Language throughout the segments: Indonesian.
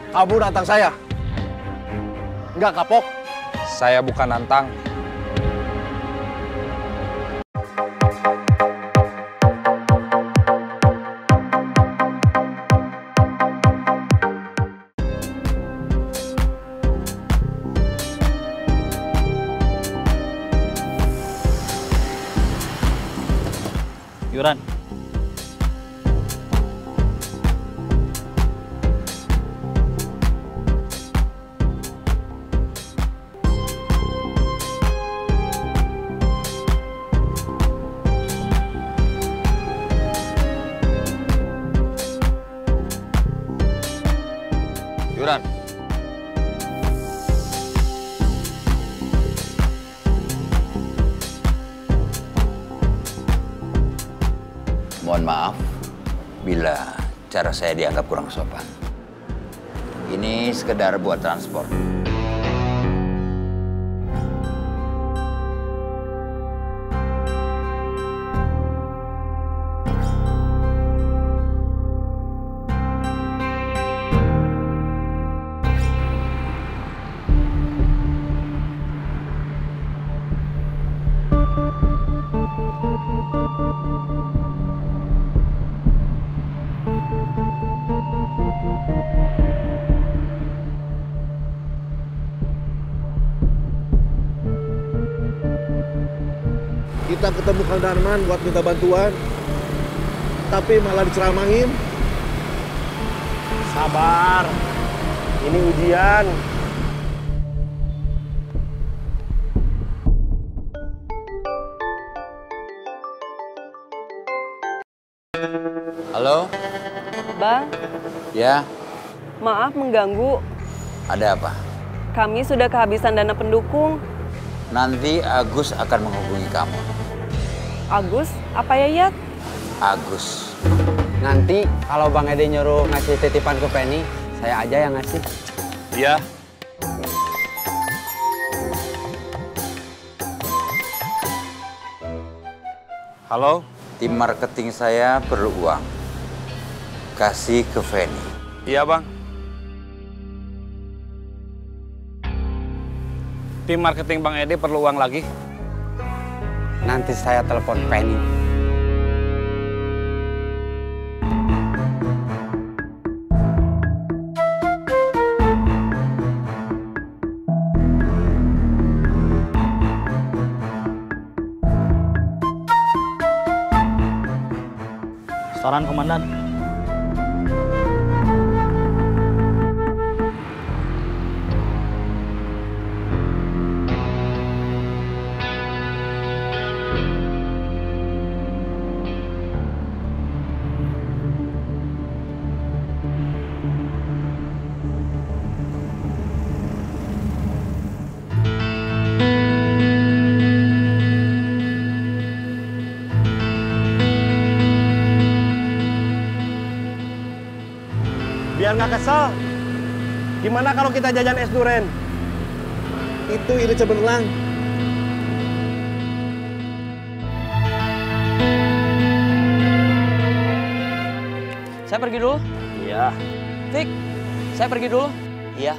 Kamu nantang saya? Nggak kapok? Saya bukan nantang. Yuran. Yuran. Mohon maaf bila cara saya dianggap kurang sopan. Ini sekedar buat transport. Kita ketemu Kang Darman buat minta bantuan, tapi malah diceramahin. Sabar, ini ujian. Halo? Bang, Ya, maaf mengganggu. ada apa? Kami sudah kehabisan dana pendukung. Nanti Agus akan menghubungi kamu. Agus, apa ya, Yat? Agus. Nanti kalau Bang Ede nyuruh ngasih titipan ke Penny, saya aja yang ngasih. Iya. Halo? Tim marketing saya perlu uang. Kasih ke Feni. Iya, Bang. Tim marketing Bang Ede perlu uang lagi. Nanti saya telepon Penny. Setoran komandan. Biar nggak kesel. Gimana kalau kita jajan es duren? Itu ide cemerlang. Saya pergi dulu. Iya. Tik, saya pergi dulu. Iya.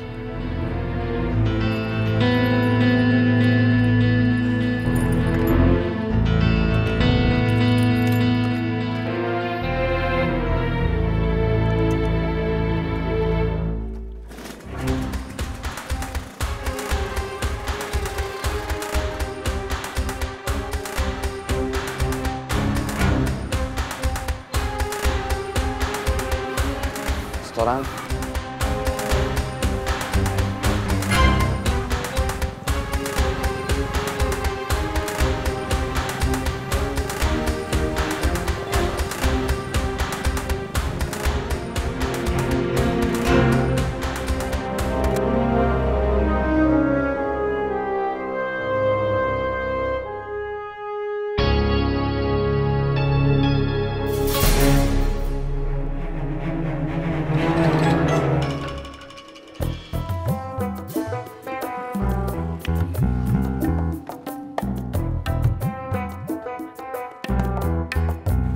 Setoran.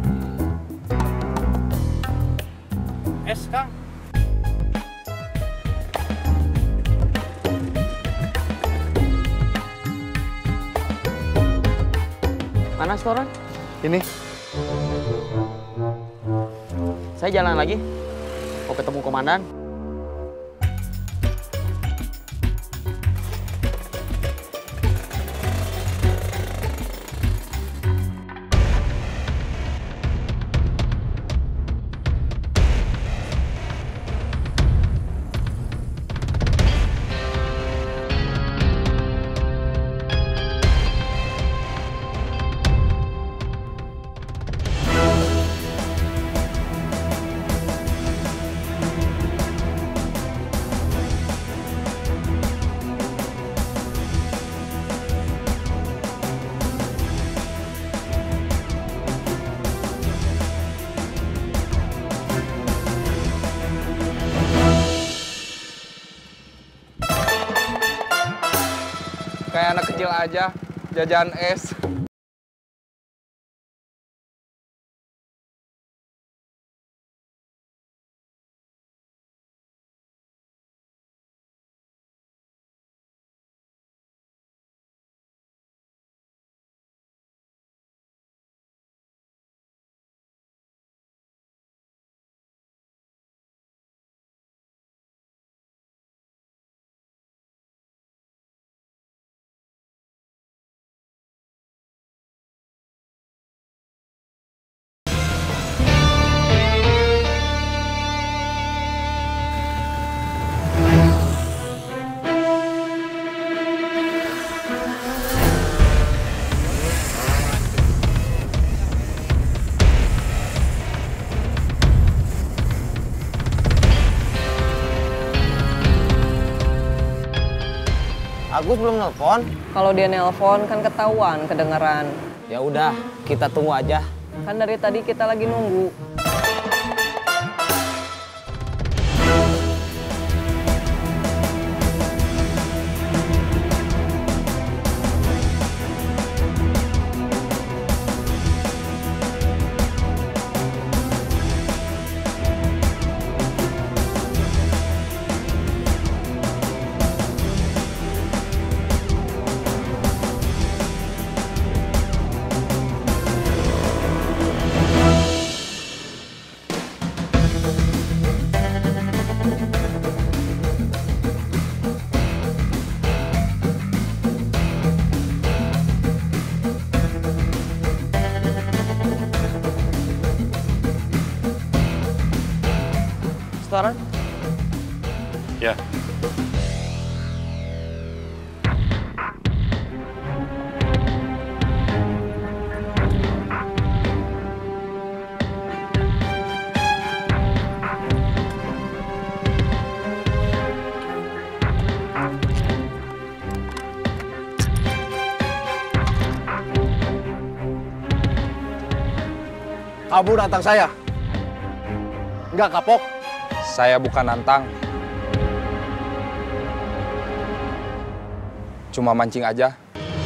Es, Kang. Mana setoran? Ini. Saya jalan lagi. Mau ketemu komandan. Kayak anak kecil aja, jajan es. Agus belum nelpon? Kalau dia nelpon kan ketahuan, kedengeran. Ya udah, kita tunggu aja. Kan dari tadi kita lagi nunggu. Setoran? Ya. Kamu nantang saya? Nggak kapok? Saya bukan nantang. Cuma mancing aja.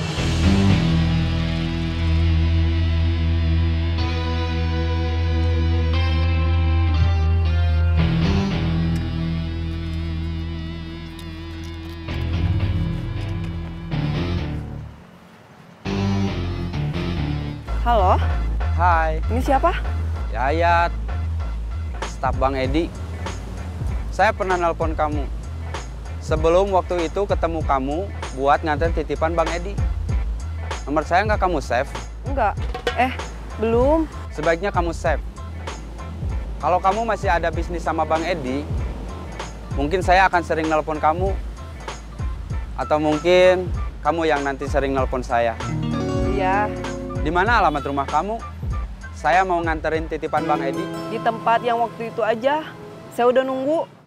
Halo, Hai, ini siapa? Yayat. Staf Bang Edi. Saya pernah nelpon kamu. Sebelum waktu itu ketemu kamu buat nganter titipan Bang Edi. Nomor saya nggak kamu save? Enggak. Belum. Sebaiknya kamu save. Kalau kamu masih ada bisnis sama Bang Edi, mungkin saya akan sering nelpon kamu. Atau mungkin kamu yang nanti sering nelpon saya. Iya, Di mana alamat rumah kamu? Saya mau nganterin titipan Bang Edi. di tempat yang waktu itu aja. Saya udah nunggu.